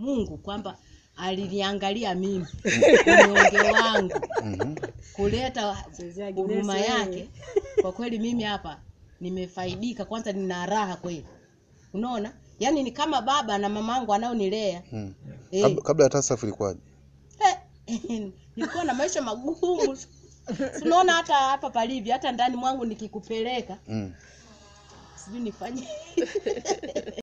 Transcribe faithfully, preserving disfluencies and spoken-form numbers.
Mungu kwamba aliniangalia mimi unyonge wangu kuleta huruma yake. Kwa kweli mimi hapa nimefaidika, kwanza nina raha kweli. Unaona? Yaani ni kama baba na mamangu anaonilea. Hmm. Eh. Kabla ya TASAF ilikuwaje? Eh, nilikuwa na maisha magumu. Unaona hata hapa palivyo, hata ndani mwangu nikikupeleka. Mm. Sijui nifanye.